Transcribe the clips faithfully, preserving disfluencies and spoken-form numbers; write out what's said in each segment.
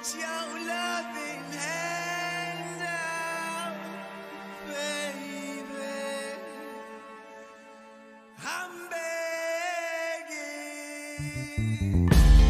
Put your loving hand out, baby. I'm begging.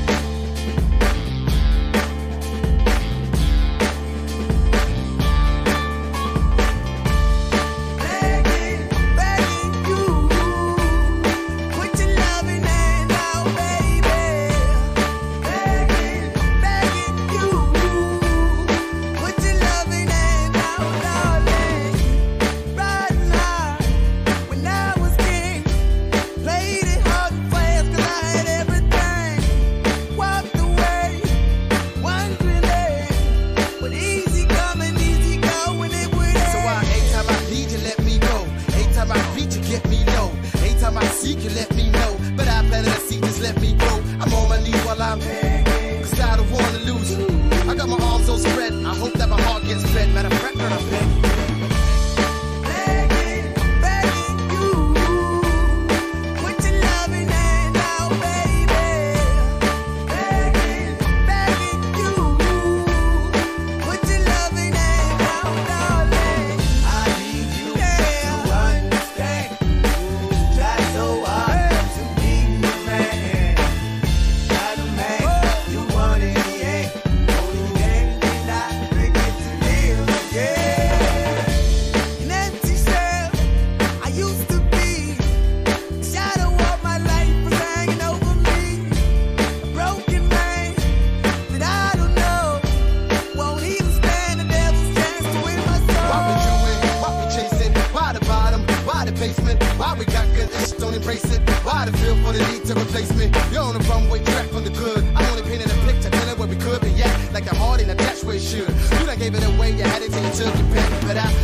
You can let me know, but I better not see, just let me go. I'm on my knees while I'm begging, cause I don't wanna lose you. I got my arms all spread, I hope that my heart gets fed. Matter of fact, I'm begging. Why we got good, just don't embrace it? Why the feel for the need to replace me? You're on the runway track from the good. I only painted a picture, telling where we could be at. Like the heart in a dash where it should. You done gave it away, you had it till you took your pen. But I